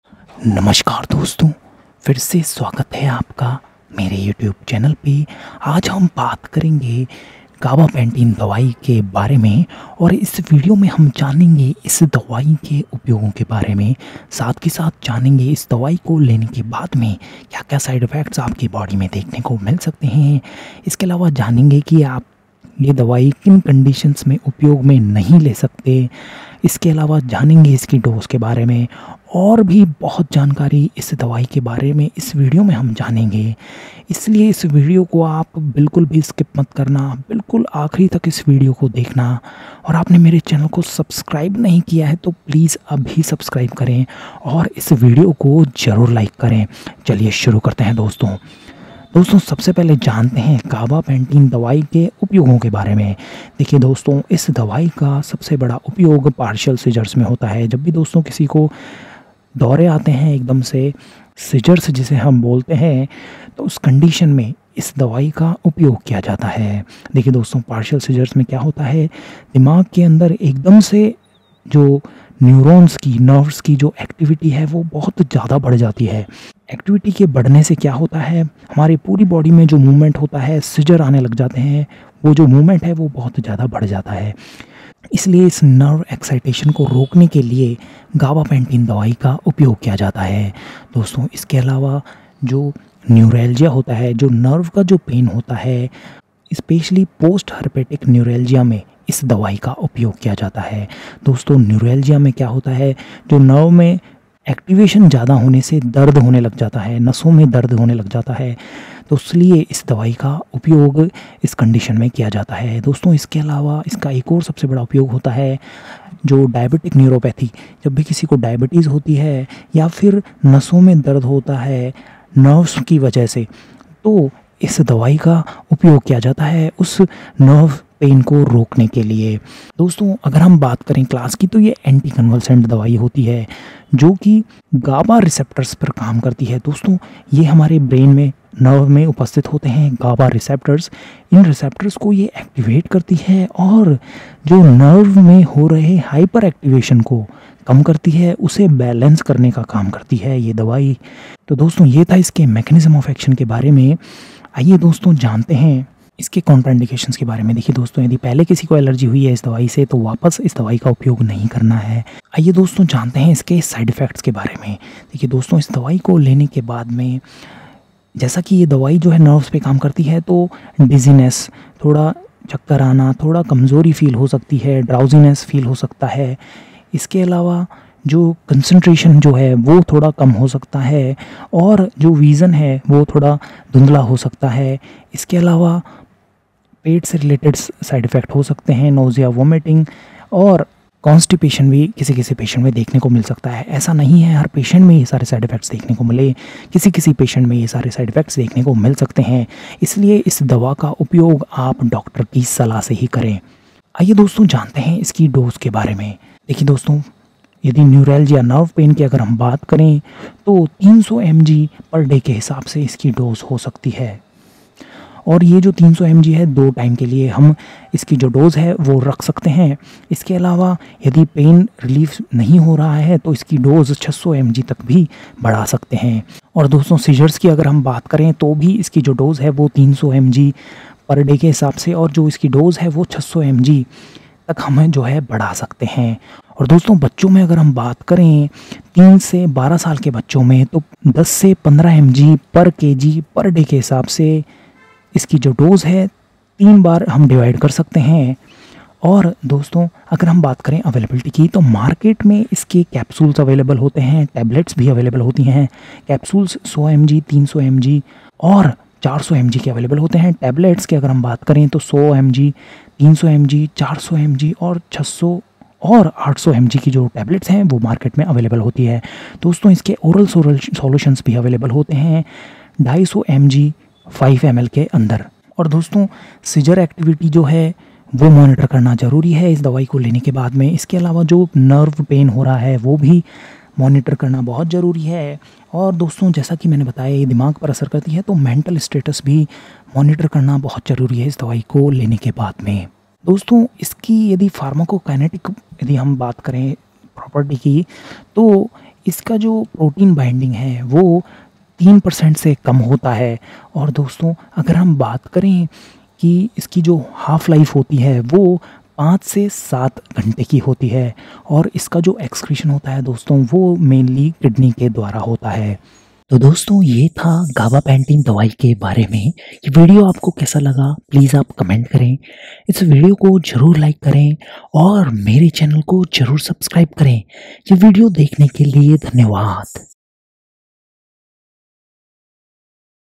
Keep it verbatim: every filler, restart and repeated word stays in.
नमस्कार दोस्तों, फिर से स्वागत है आपका मेरे यूट्यूब चैनल पे। आज हम बात करेंगे गाबापेंटिन दवाई के बारे में और इस वीडियो में हम जानेंगे इस दवाई के उपयोगों के बारे में। साथ के साथ जानेंगे इस दवाई को लेने के बाद में क्या क्या साइड इफ़ेक्ट्स आपकी बॉडी में देखने को मिल सकते हैं। इसके अलावा जानेंगे कि आप ये दवाई किन कंडीशंस में उपयोग में नहीं ले सकते। इसके अलावा जानेंगे इसकी डोज के बारे में और भी बहुत जानकारी इस दवाई के बारे में इस वीडियो में हम जानेंगे। इसलिए इस वीडियो को आप बिल्कुल भी स्किप मत करना, बिल्कुल आखिरी तक इस वीडियो को देखना। और आपने मेरे चैनल को सब्सक्राइब नहीं किया है तो प्लीज़ अभी सब्सक्राइब करें और इस वीडियो को ज़रूर लाइक करें। चलिए शुरू करते हैं दोस्तों। दोस्तों सबसे पहले जानते हैं गाबापेंटिन दवाई के उपयोगों के बारे में। देखिए दोस्तों, इस दवाई का सबसे बड़ा उपयोग पार्शियल सीजर्स में होता है। जब भी दोस्तों किसी को दौरे आते हैं एकदम से, सीजर्स जिसे हम बोलते हैं, तो उस कंडीशन में इस दवाई का उपयोग किया जाता है। देखिए दोस्तों, पार्शियल सीजर्स में क्या होता है, दिमाग के अंदर एकदम से जो न्यूरॉन्स की, नर्व्स की जो एक्टिविटी है वो बहुत ज़्यादा बढ़ जाती है। एक्टिविटी के बढ़ने से क्या होता है, हमारी पूरी बॉडी में जो मूवमेंट होता है, सीजर आने लग जाते हैं, वो जो मूवमेंट है वो बहुत ज़्यादा बढ़ जाता है। इसलिए इस नर्व एक्साइटेशन को रोकने के लिए गाबापेंटिन दवाई का उपयोग किया जाता है। दोस्तों इसके अलावा जो न्यूरैल्जिया होता है, जो नर्व का जो पेन होता है, स्पेशली पोस्ट हर्पेटिक न्यूरैल्जिया में इस दवाई का उपयोग किया जाता है। दोस्तों न्यूरैल्जिया में क्या होता है, जो नर्व में एक्टिवेशन ज़्यादा होने से दर्द होने लग जाता है, नसों में दर्द होने लग जाता है, तो इसलिए इस दवाई का उपयोग इस कंडीशन में किया जाता है। दोस्तों इसके अलावा इसका एक और सबसे बड़ा उपयोग होता है जो डायबिटिक न्यूरोपैथी। जब भी किसी को डायबिटीज़ होती है या फिर नसों में दर्द होता है नर्व्स की वजह से, तो इस दवाई का उपयोग किया जाता है उस नर्व पेन को रोकने के लिए। दोस्तों अगर हम बात करें क्लास की, तो ये एंटी कन्वल्सेंट दवाई होती है जो कि गाबा रिसेप्टर्स पर काम करती है। दोस्तों ये हमारे ब्रेन में, नर्व में उपस्थित होते हैं गाबा रिसेप्टर्स। इन रिसेप्टर्स को ये एक्टिवेट करती है और जो नर्व में हो रहे हाइपर एक्टिवेशन को कम करती है, उसे बैलेंस करने का काम करती है ये दवाई। तो दोस्तों ये था इसके मैकेनिज्म ऑफ एक्शन के बारे में। आइए दोस्तों जानते हैं इसके कॉन्ट्राइंडिकेशंस के बारे में। देखिए दोस्तों, यदि पहले किसी को एलर्जी हुई है इस दवाई से तो वापस इस दवाई का उपयोग नहीं करना है। आइए दोस्तों जानते हैं इसके साइड इफ़ेक्ट्स के बारे में। देखिए दोस्तों, इस दवाई को लेने के बाद में, जैसा कि ये दवाई जो है नर्व्स पे काम करती है, तो डिजीनेस, थोड़ा चक्कर आना, थोड़ा कमज़ोरी फील हो सकती है, ड्राउजीनेस फील हो सकता है। इसके अलावा जो कंसंट्रेशन जो है वो थोड़ा कम हो सकता है और जो विज़न है वो थोड़ा धुंधला हो सकता है। इसके अलावा पेट से रिलेटेड साइड इफ़ेक्ट हो सकते हैं, नोज़िया, वोमिटिंग और कॉन्स्टिपेशन भी किसी किसी पेशेंट में देखने को मिल सकता है। ऐसा नहीं है हर पेशेंट में ये सारे साइड इफ़ेक्ट्स देखने को मिले, किसी किसी पेशेंट में ये सारे साइड इफ़ेक्ट्स देखने को मिल सकते हैं। इसलिए इस दवा का उपयोग आप डॉक्टर की सलाह से ही करें। आइए दोस्तों जानते हैं इसकी डोज के बारे में। देखिए दोस्तों, यदि न्यूरैल्जिया, नर्व पेन की अगर हम बात करें तो तीन सौ एम जी पर डे के हिसाब से इसकी डोज हो सकती है। और ये जो तीन सौ एम जी है, दो टाइम के लिए हम इसकी जो डोज़ है वो रख सकते हैं। इसके अलावा यदि पेन रिलीफ नहीं हो रहा है तो इसकी डोज़ छह सौ एम जी तक भी बढ़ा सकते हैं। और दोस्तों सीजर्स की अगर हम बात करें तो भी इसकी जो डोज़ है वो तीन सौ एम जी पर डे के हिसाब से, और जो इसकी डोज़ है वो छह सौ एम जी तक हमें जो है बढ़ा सकते हैं। और दोस्तों बच्चों में अगर हम बात करें, तीन से बारह साल के बच्चों में, तो दस से पंद्रह एम जी पर के जी पर डे के हिसाब से इसकी जो डोज़ है तीन बार हम डिवाइड कर सकते हैं। और दोस्तों अगर हम बात करें अवेलेबिलिटी की, तो मार्केट में इसके कैप्सूल्स अवेलेबल होते हैं, टैबलेट्स भी अवेलेबल होती हैं। कैप्सूल्स सौ एम जी, तीन सौ एम जी और चार सौ एम जी के अवेलेबल होते हैं। टैबलेट्स की अगर हम बात करें तो सौ एम जी, तीन सौ एम जी, चार सौ एम जी और छह सौ और आठ सौ एम जी की जो टैबलेट्स हैं वो मार्केट में अवेलेबल होती है। दोस्तों इसके ओरल सॉल्यूशंस भी अवेलेबल होते हैं ढाई सौ M G, five M L के अंदर। और दोस्तों सीजर एक्टिविटी जो है वो मॉनिटर करना ज़रूरी है इस दवाई को लेने के बाद में। इसके अलावा जो नर्व पेन हो रहा है वो भी मॉनिटर करना बहुत ज़रूरी है। और दोस्तों जैसा कि मैंने बताया ये दिमाग पर असर करती है, तो मेंटल स्टेटस भी मॉनिटर करना बहुत ज़रूरी है इस दवाई को लेने के बाद में। दोस्तों इसकी यदि फार्माकोकाइनेटिक यदि हम बात करें प्रॉपर्टी की, तो इसका जो प्रोटीन बाइंडिंग है वो तीन परसेंट से कम होता है। और दोस्तों अगर हम बात करें कि इसकी जो हाफ़ लाइफ होती है वो पाँच से सात घंटे की होती है, और इसका जो एक्सक्रीशन होता है दोस्तों वो मेनली किडनी के द्वारा होता है। तो दोस्तों ये था गाबापेंटिन दवाई के बारे में। ये वीडियो आपको कैसा लगा प्लीज़ आप कमेंट करें, इस वीडियो को ज़रूर लाइक करें और मेरे चैनल को ज़रूर सब्सक्राइब करें। ये वीडियो देखने के लिए धन्यवाद।